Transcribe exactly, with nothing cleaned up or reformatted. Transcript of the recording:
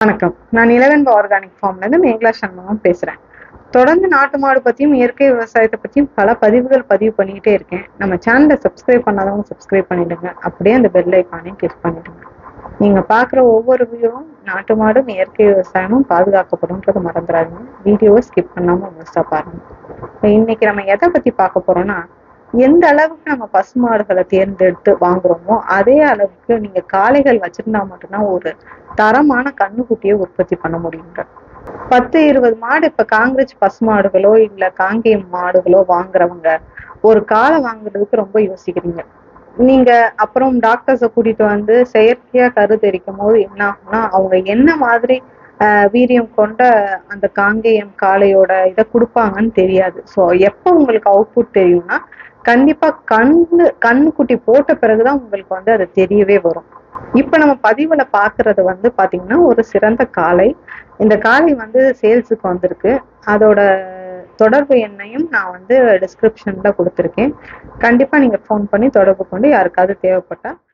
வணக்கம். நான் இளவென்பு ஆர்கானிக் ஃபார்ம்ல இருந்து மேகலா சண்முகம் பேசுறேன். தொடர்ந்து நாட்டு மாடு பத்தியும் இயற்கை விவசாயத்தை பத்தியும் பல பதிவுகள் பதிவு பண்ணிக்கிட்டே இருக்கேன். நம்ம சேனலை சப்ஸ்கிரைப் பண்ணாதவங்க சப்ஸ்கிரைப் பண்ணிடுங்க. அப்படியே அந்த பெல் ஐக்கானையும் கிளிக் பண்ணிடுங்க. நீங்க பாக்குற ஒவ்வொரு வீடியோவும் நாட்டு மாடும் இயற்கை விவசாயமும் பாதுகாக்கப்படும்ன்றது மறந்துடாதீங்க. வீடியோவை ஸ்கிப் பண்ணாம முழுசா பாருங்க. இன்னைக்கு நம்ம எதை பத்தி பார்க்க போறோம்னா, எந்த அளவுக்கு நம்ம பசுமாடுகளை தேர்ந்தெடுத்து வாங்குறோமோ அதே அளவுக்கு நீங்க காளைகள் வச்சிருந்தா மட்டும்தான் ஒரு தரமான கண்ணுக்குட்டியை உற்பத்தி பண்ண முடியுங்க. பத்து இருபது மாடு இப்ப காங்கிரஸ் பசுமாடுகளோ இல்ல காங்கேயம் மாடுகளோ வாங்குறவங்க ஒரு காளை வாங்குறதுக்கு ரொம்ப யோசிக்கிறீங்க. நீங்க அப்புறம் டாக்டர்ஸை கூட்டிட்டு வந்து செயற்கையா கரு தெரிக்கும் போது என்ன ஆகும்னா, அவங்க என்ன மாதிரி ஆஹ் வீரியம் கொண்ட அந்த காங்கேயம் காளையோட இதை கொடுப்பாங்கன்னு தெரியாது. ஸோ எப்போ உங்களுக்கு அவுட்புட் தெரியும்னா, கண்டிப்பா கண்ணு கண்ணுக்குட்டி போட்ட பிறகுதான் உங்களுக்கு வந்து அது தெரியவே வரும். இப்ப நம்ம பதிவுல பாக்குறது வந்து பாத்தீங்கன்னா ஒரு சிறந்த காளை. இந்த காளை வந்து சேல்ஸுக்கு வந்திருக்கு. அதோட தொடர்பு எண்ணையும் நான் வந்து டிஸ்கிரிப்ஷன்ல கொடுத்துருக்கேன். கண்டிப்பா நீங்க ஃபோன் பண்ணி தொடர்பு கொண்டு யாருக்காவது தேவைப்பட்டா